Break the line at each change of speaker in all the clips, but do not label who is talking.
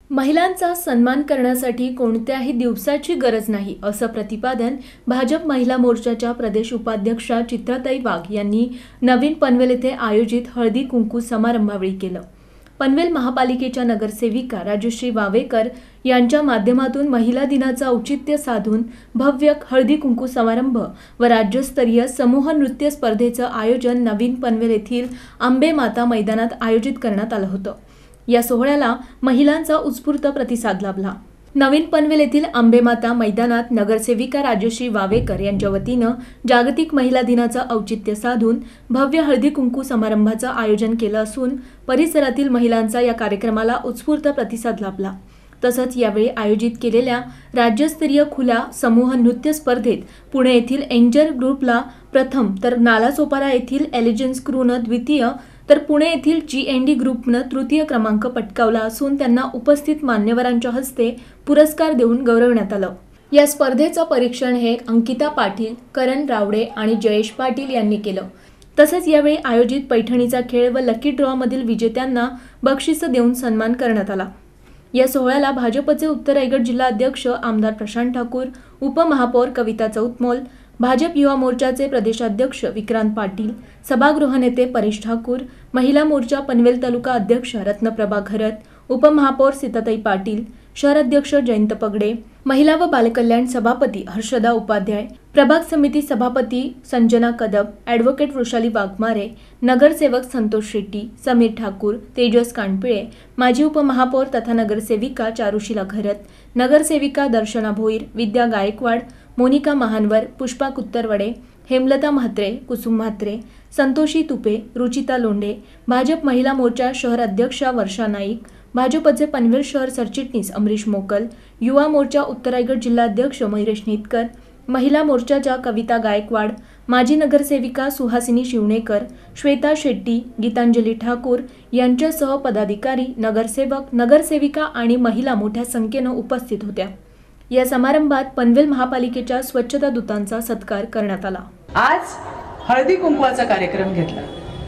महिलांचा सन्मान करण्यासाठी कोणत्याही दिवसाची गरज नाही, असं प्रतिपादन भाजप महिला मोर्चाच्या प्रदेश उपाध्यक्षा चित्राताई वाघ यांनी नवीन पनवेल येथे आयोजित हळदी कुंकू समारंभावेळी केलं। पनवेल महापालिकेच्या नगरसेविका राजश्री वावेकर यांच्या माध्यमातून महिला दिनाचं औचित्य साधून भव्य हळदी कुंकू समारंभ व राज्यस्तरीय समूह नृत्य स्पर्धेचं आयोजन नवीन पनवेल येथील आंबे माता मैदानात आयोजित करण्यात आलं होतं। या सोहळ्याला महिलांचा उत्स्फूर्त प्रतिसाद लाभला। नवीन पनवेल येथील आंबेमाता मैदानात नगरसेविका राजश्री वावेकर यांच्या वतीनं जागतिक महिला दिनाचं औचित्य साधून भव्य हळदी कुंकू समारंभाचं आयोजन केलं असून परिसरातील महिलांचा या कार्यक्रमाला उत्स्फूर्त प्रतिसाद लाभला। तसंच यावेळी आयोजित केलेल्या राज्यस्तरीय खुल्या समूह नृत्य स्पर्धेत पुणे येथील एंजल ग्रुपला प्रथम तर नालासोपारा येथील एलिजन्स क्रूनं द्वितीय तर पुणे येथील G&D ग्रुपनं तृतीय क्रमांक पटकावला असून त्यांना उपस्थित मान्यवरांच्या हस्ते पुरस्कार देऊन गौरवण्यात आलं। या स्पर्धेचं परीक्षण हे अंकिता पाटील, करण रावडे आणि जयेश पाटील यांनी केलं। तसंच यावेळी आयोजित पैठणीचा खेळ व लकी ड्रॉ मधील विजेत्यांना बक्षिसं देऊन सन्मान करण्यात आला। या सोहळ्याला भाजपचे उत्तर रायगड जिल्हा अध्यक्ष आमदार प्रशांत ठाकूर, उपमहापौर कविता चौतमोल, भाजप युवा मोर्चाचे प्रदेशाध्यक्ष विक्रांत पाटील, सभागृह नेते परेश ठाकूर, महिला मोर्चा पनवेल तालुका अध्यक्ष रत्नप्रभा घरत, उपमहापौर सीताताई पाटील, शहर अध्यक्ष जयंत पगडे, महिला व बालकल्याण सभापती हर्षदा उपाध्याय, प्रभाग समिती सभापती संजना कदम, ॲडव्होकेट वृषाली वाघमारे, नगरसेवक संतोष शेट्टी, समीर ठाकूर, तेजस कानपिळे, माजी उपमहापौर तथा नगरसेविका चारुशीला घरत, नगरसेविका दर्शना भोईर, विद्या गायकवाड, मोनिका महानवर, पुष्पा कुत्तरवडे, हेमलता म्हात्रे, कुसुम म्हात्रे, संतोषी तुपे, रुचिता लोंढे, भाजप महिला मोर्चा शहर अध्यक्षा वर्षा नाईक, भाजपचे पनवेल शहर सरचिटणीस अमरीश मोकल, युवा मोर्चा उत्तर रायगड जिल्हा अध्यक्ष मयुरेश नितकर, महिला मोर्चाच्या कविता गायकवाड, माजी नगरसेविका सुहासिनी शिवणेकर, श्वेता शेट्टी, गीतांजली ठाकूर यांच्यासह पदाधिकारी, नगरसेवक, नगरसेविका आणि महिला मोठ्या संख्येनं उपस्थित होत्या। या समारंभात पनवेल महापालिकेच्या स्वच्छता दूतांचा सत्कार करण्यात आला।
आज हळदी कुंकवाचा कार्यक्रम घेतला।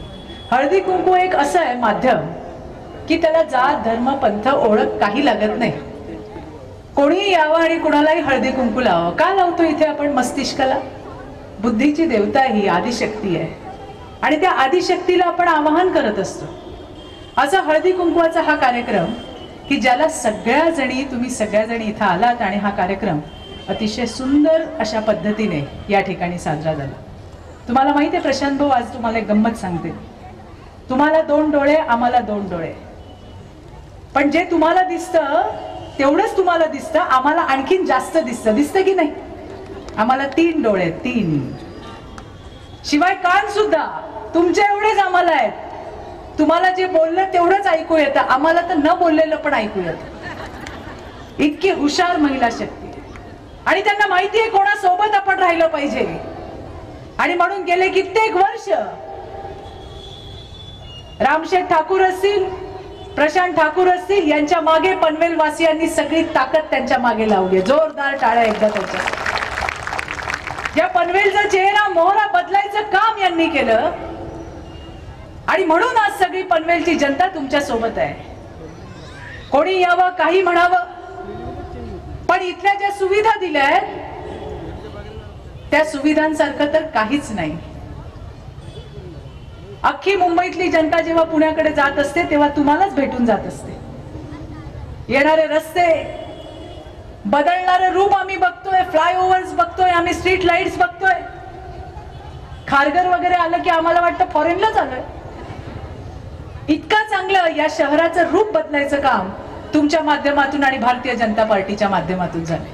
हळदी कुंकू एक असं आहे माध्यम की त्याला जात धर्म पंथ ओळख काही लागत नाही। कोणी यावं आणि कुणालाही हळदी कुंकू लावावं। का लावतो इथे आपण मस्तिष्काला? बुद्धीची देवता ही आदिशक्ती आहे आणि त्या आदिशक्तीला आपण आवाहन करत असतो। असा हळदी कुंकवाचा हा कार्यक्रम की ज्याला तुम्ही सगळ्या जणी इथं आलात आणि हा कार्यक्रम अतिशय सुंदर अशा पद्धतीने या ठिकाणी साजरा झाला। तुम्हाला माहिती आहे प्रशांत भाऊ, आज तुम्हाला एक गंमत सांगते। तुम्हाला 2 डोळे, आम्हाला 2 डोळे, पण जे तुम्हाला दिसतं तेवढंच तुम्हाला दिसतं, आम्हाला आणखीन जास्त दिसतं की नाही? आम्हाला 3 डोळे, 3 शिवाय कान सुद्धा तुमच्या एवढेच आम्हाला आहेत। तुम्हाला जे बोललं तेवढंच ऐकू येतं, आम्हाला तर न बोललेलं पण ऐकू येतं। इतकी हुशार महिला शक्ती आणि त्यांना माहिती आहे कोणासोबत आपण राहिलं पाहिजे आणि म्हणून गेले कित्येक वर्ष रामशेठ ठाकूर असतील, प्रशांत ठाकूर असतील, यांच्या मागे पनवेल वासियांनी सगळी ताकद त्यांच्या मागे लावली। जोरदार टाळ्या एकदा त्यांच्या। या पनवेलचा चेहरा मोहरा बदलायचं काम यांनी केलं आणि म्हणून आज सगळी पनवेलची जनता तुमच्या सोबत आहे। कोणी यावं काही म्हणावं, पण इथल्या ज्या सुविधा दिल्यात त्या सुविधांसारखं तर काहीच नाही। अख्खी मुंबईतली जनता जेव्हा पुण्याकडे जात असते तेव्हा तुम्हालाच भेटून जात असते। येणारे रस्ते, बदलणारे रूप आम्ही बघतोय, फ्लायओव्हर्स बघतोय, आम्ही स्ट्रीट लाईट्स बघतोय। खारघर वगैरे आलं की आम्हाला वाटतं फॉरेनलाच आलोय। इतका चांगलं या शहराचं रूप बदलायचं काम तुमच्या माध्यमातून आणि भारतीय जनता पार्टीच्या माध्यमातून झाले।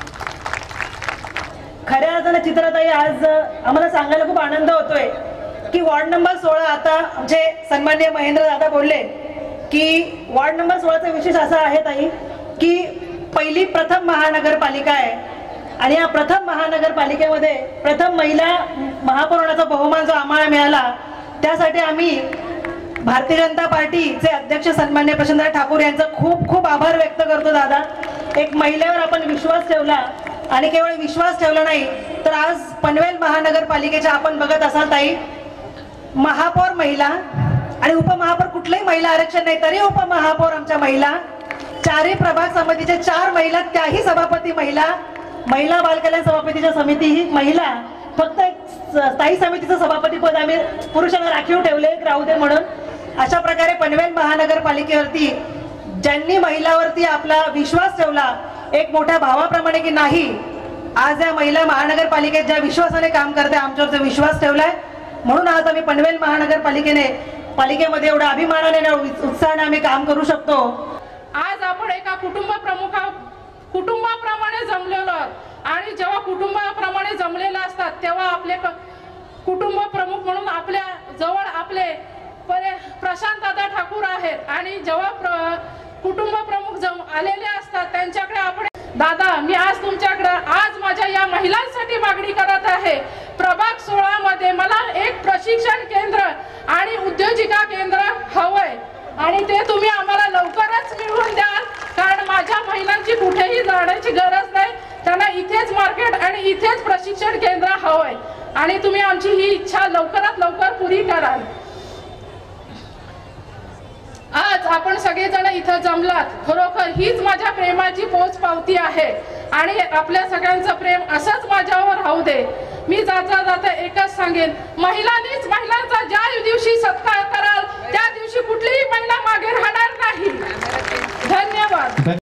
खऱ्या अर्थाने चित्राताई, आज आम्हाला सांगायला खूप आनंद होतोय की वार्ड नंबर 16, आता आमचे सन्माननीय महेंद्र दादा बोलले की वार्ड नंबर 16चा विशेष असा आहे ताई की प्रथम महानगरपालिका आहे आणि या प्रथम महानगरपालिकेमध्ये प्रथम महिला महापौर होण्याचा बहुमान जो आम्हाला मिळाला त्यासाठी आम्ही भारतीय जनता पार्टीचे अध्यक्ष सन्माननीय प्रशांत ठाकूर यांचा खूप खूप आभार व्यक्त करतो। दादा, एक महिलेवर आपण विश्वास ठेवला आणि केवळ विश्वास ठेवला नाही तर आज पनवेल महानगरपालिकेच्या आपण बघत असाल ताई, महापौर महिला आणि उपमहापौर कुठलेही महिला आरक्षण नाही तरी उपमहापौर आमच्या महिला, चारही प्रभाग समितीच्या 4 महिला, त्याही सभापती महिला, महिला बालकल्याण सभापतीच्या समिती ही महिला, फक्त एक स्थायी समितीचं सभापती पद आम्ही पुरुषांना राखीव ठेवले, एक राहू दे म्हणून. अशा प्रकारे पनवेल महानगरपालिकेवरती ज्यांनी महिलावरती आपला विश्वास ठेवला एक मोठ्या भावाप्रमाणे की नाही, आज या महिला महानगरपालिकेत ज्या विश्वासाने काम करते, आमच्यावर जो विश्वास ठेवलाय, म्हणून आज आम्ही पनवेल पालिकेमध्ये एवढ्या अभिमानाने आणि उत्साहाने आम्ही काम करू शकतो.
आज आपण एका कुटुंबाप्रमाणे जमलेलो आहोत आणि जेव्हा कुटुंबाप्रमाणे जमलेले असतात तेव्हा आपले कुटुंब प्रमुख म्हणून आपल्या जवळ आपले प्रशांत दादा ठाकूर आहेत आणि जेव्हा कुटुंब प्रमुख आलेले असतात त्यांच्याकडे आपण दादा, मी आज तुमच्याकडे आज माझ्या या महिलांसाठी मागणी करत आहे. प्रभाग 16 मध्ये मला एक प्रशिक्षण केंद्र आणि उद्योजिका केंद्र हवंय आणि ते तुम्ही आम्हाला लवकरच मिळवून द्याल, कारण माझ्या महिलांची कुठेही जाण्याची गरज नाही. त्यांना इथेच मार्केट आणि इथेच प्रशिक्षण केंद्र हवंय आणि तुम्ही आमची ही इच्छा लवकरात लवकर पुरी कराल. आज आपण सगळेजण इथं जमलात, खरोखर हीच माझ्या प्रेमाची पोचपावती आहे आणि आपल्या सगळ्यांचं प्रेम असंच माझ्यावर राहू दे. मी जाता जाता एकच सांगेन, महिलांनीच महिलांचा ज्या दिवशी सत्कार